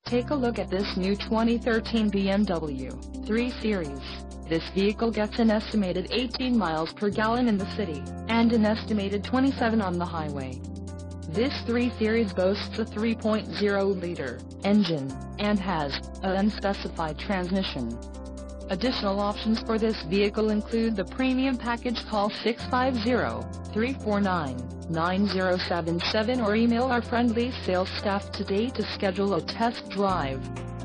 Take a look at this new 2013 BMW 3 Series. This vehicle gets an estimated 18 miles per gallon in the city, and an estimated 27 on the highway. This 3 Series boasts a 3.0-liter engine, and has an unspecified transmission. Additional options for this vehicle include the premium package. Call 650-349-9077 or email our friendly sales staff today to schedule a test drive.